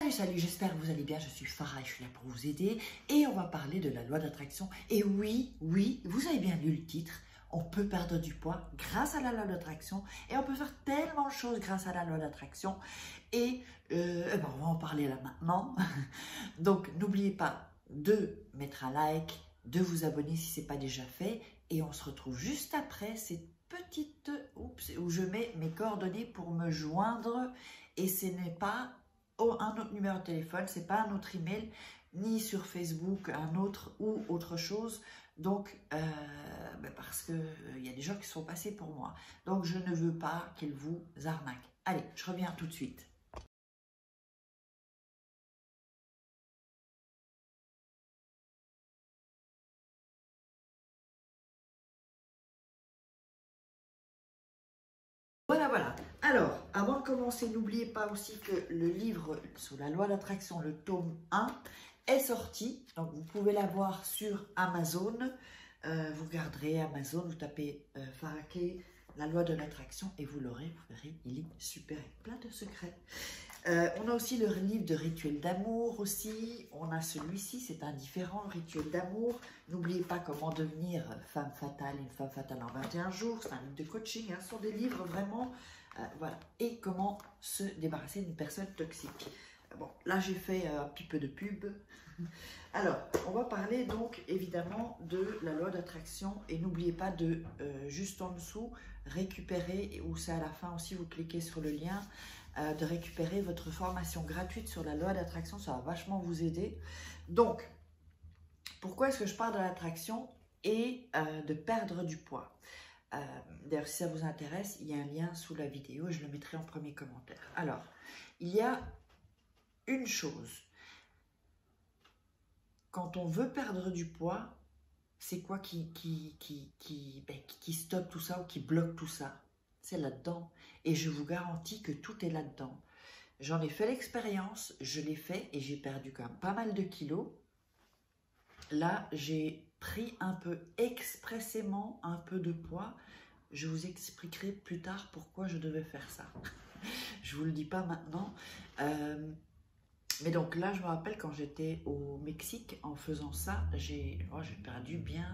Salut, j'espère que vous allez bien, je suis Farah et je suis là pour vous aider et on va parler de la loi d'attraction. Et oui, vous avez bien lu le titre, on peut perdre du poids grâce à la loi d'attraction et on peut faire tellement de choses grâce à la loi d'attraction et on va en parler là maintenant. Donc n'oubliez pas de mettre un like, de vous abonner si ce n'est pas déjà fait et on se retrouve juste après cette petite où je mets mes coordonnées pour me joindre et ce n'est pas un autre numéro de téléphone, c'est pas un autre email, ni sur Facebook, un autre ou autre chose. Donc, parce qu'il y a des gens qui sont passés pour moi. Donc, je ne veux pas qu'ils vous arnaquent. Allez, je reviens tout de suite. Voilà. Alors, avant de commencer, n'oubliez pas aussi que le livre sur la loi d'attraction, le tome 1, est sorti. Donc, vous pouvez l'avoir sur Amazon. Vous regarderez Amazon, vous tapez Farah Kay, la loi de l'attraction et vous l'aurez. Vous verrez, il est super, plein de secrets. On a aussi le livre de rituel d'amour aussi. On a celui-ci, c'est un différent rituel d'amour. N'oubliez pas comment devenir femme fatale, une femme fatale en 21 jours. C'est un livre de coaching, hein. Ce sont des livres vraiment, voilà. Et comment se débarrasser d'une personne toxique. Bon, là j'ai fait un petit peu de pub. Alors, on va parler donc évidemment de la loi d'attraction. Et n'oubliez pas de, juste en dessous, récupérer, ou c'est à la fin aussi, vous cliquez sur le lien, de récupérer votre formation gratuite sur la loi d'attraction, ça va vachement vous aider. Donc, pourquoi est-ce que je parle de l'attraction et de perdre du poids? D'ailleurs, si ça vous intéresse, il y a un lien sous la vidéo et je le mettrai en premier commentaire. Alors, il y a une chose. Quand on veut perdre du poids, c'est quoi qui stoppe tout ça ou qui bloque tout ça? C'est là-dedans. Et je vous garantis que tout est là-dedans. J'en ai fait l'expérience, je l'ai fait et j'ai perdu quand même pas mal de kilos. Là, j'ai pris un peu expressément un peu de poids. Je vous expliquerai plus tard pourquoi je devais faire ça. Je ne vous le dis pas maintenant. Mais donc là, je me rappelle quand j'étais au Mexique, en faisant ça, j'ai perdu bien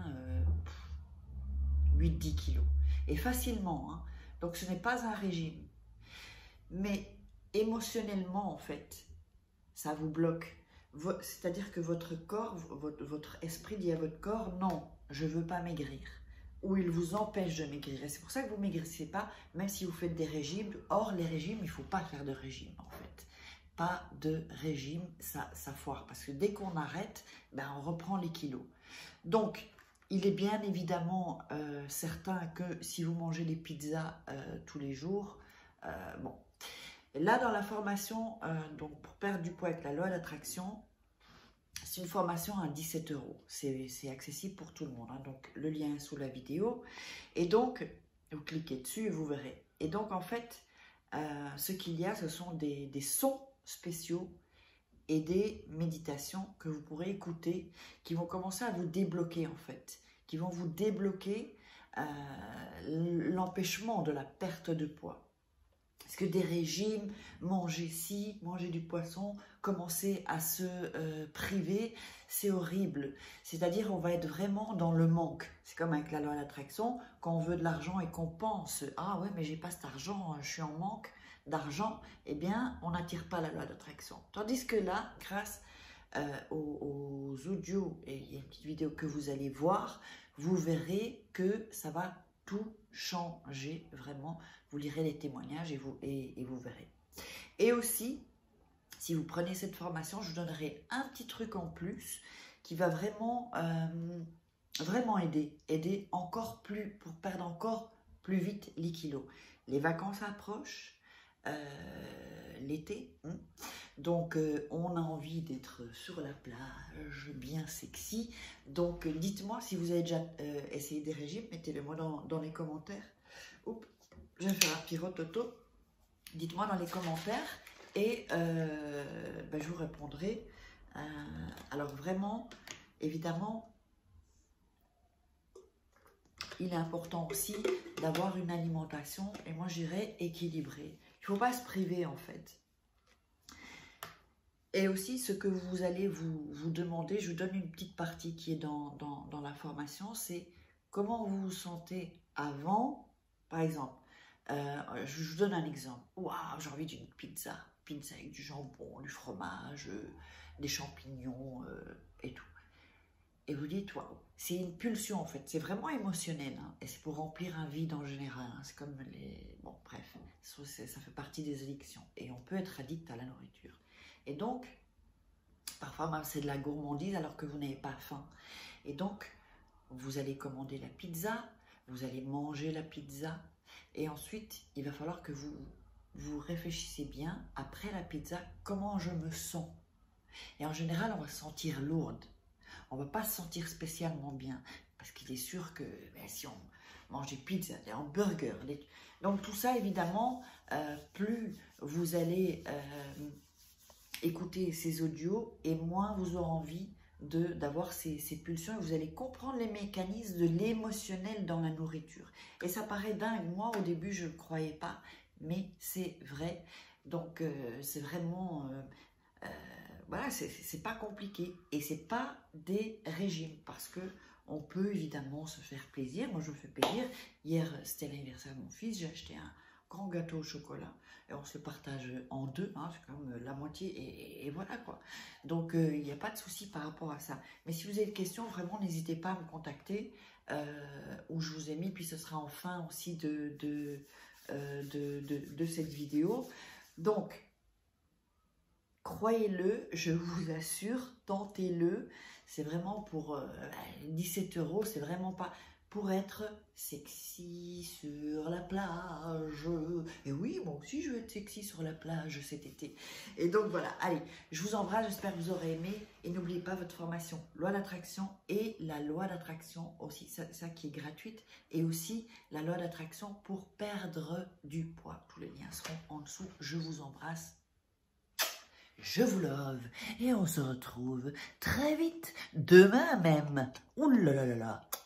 8-10 kilos. Et facilement, hein. Donc ce n'est pas un régime. Mais émotionnellement, en fait, ça vous bloque. C'est-à-dire que votre corps, votre esprit dit à votre corps, non, je ne veux pas maigrir. Ou il vous empêche de maigrir. Et c'est pour ça que vous ne maigrissez pas, même si vous faites des régimes. Or, les régimes, il ne faut pas faire de régime, en fait. Pas de régime, ça foire. Parce que dès qu'on arrête, on reprend les kilos. Donc, il est bien évidemment certain que si vous mangez des pizzas tous les jours, bon. Là, dans la formation, donc pour perdre du poids avec la loi d'attraction, c'est une formation à 17 €. C'est accessible pour tout le monde, hein. Donc, le lien est sous la vidéo. Et donc, vous cliquez dessus et vous verrez. Et donc, en fait, ce qu'il y a, ce sont des sons spéciaux et des méditations que vous pourrez écouter qui vont commencer à vous débloquer, en fait. Qui vont vous débloquer l'empêchement de la perte de poids. Parce que des régimes, manger ci, manger du poisson, commencer à se priver, c'est horrible. C'est-à-dire on va être vraiment dans le manque. C'est comme avec la loi d'attraction, quand on veut de l'argent et qu'on pense « Ah ouais, mais j'ai pas cet argent, je suis en manque d'argent », eh bien, on n'attire pas la loi d'attraction. Tandis que là, grâce aux audios, et il y a une petite vidéo que vous allez voir, vous verrez que ça va tout changer vraiment. Vous lirez les témoignages et vous verrez. Et aussi, si vous prenez cette formation, je vous donnerai un petit truc en plus qui va vraiment, vraiment aider encore plus, pour perdre encore plus vite les kilos. Les vacances approchent, l'été, hein. Donc on a envie d'être sur la plage, bien sexy. Donc dites-moi si vous avez déjà essayé des régimes, mettez-le moi dans les commentaires. Oups, je vais faire un petit rototo. Dites-moi dans les commentaires et je vous répondrai. Alors vraiment, évidemment, il est important aussi d'avoir une alimentation, et moi j'irais équilibrée. Il ne faut pas se priver en fait. Et aussi, ce que vous allez vous demander, je vous donne une petite partie qui est dans la formation, c'est comment vous vous sentez avant, par exemple. Je vous donne un exemple. Waouh, j'ai envie d'une pizza. Pizza avec du jambon, du fromage, des champignons et tout. Et vous dites, waouh, c'est une pulsion en fait, c'est vraiment émotionnel. Hein, et c'est pour remplir un vide en général. Hein, c'est comme les... Bon, bref, ça fait partie des addictions. Et on peut être addict à la nourriture. Et donc, parfois même c'est de la gourmandise alors que vous n'avez pas faim. Et donc, vous allez commander la pizza, vous allez manger la pizza. Et ensuite, il va falloir que vous réfléchissez bien, après la pizza, comment je me sens. Et en général, on va se sentir lourde. On ne va pas se sentir spécialement bien. Parce qu'il est sûr que si on mange des pizzas, des hamburgers, donc tout ça, évidemment, plus vous allez écouter ces audios et moins vous aurez envie d'avoir ces pulsions, et vous allez comprendre les mécanismes de l'émotionnel dans la nourriture. Et ça paraît dingue, moi au début je ne le croyais pas, mais c'est vrai. Donc c'est vraiment, voilà, c'est pas compliqué. Et c'est pas des régimes, parce que on peut évidemment se faire plaisir. Moi je me fais plaisir. Hier c'était l'anniversaire de mon fils, j'ai acheté un grand gâteau au chocolat et on se partage en deux, hein, c'est comme la moitié et voilà quoi. Donc il n'y a pas de souci par rapport à ça. Mais si vous avez des questions, vraiment n'hésitez pas à me contacter, où je vous ai mis, puis ce sera en fin aussi de cette vidéo. Donc croyez-le, je vous assure, tentez-le. C'est vraiment pour 17 €, c'est vraiment pas pour être sexy sur la plage. Et oui, moi aussi je veux être sexy sur la plage cet été. Et donc voilà, allez, je vous embrasse, j'espère que vous aurez aimé. Et n'oubliez pas votre formation loi d'attraction et la loi d'attraction aussi, ça qui est gratuite. Et aussi la loi d'attraction pour perdre du poids. Tous les liens seront en dessous. Je vous embrasse. Je vous love et on se retrouve très vite, demain même. Ouh là là là là.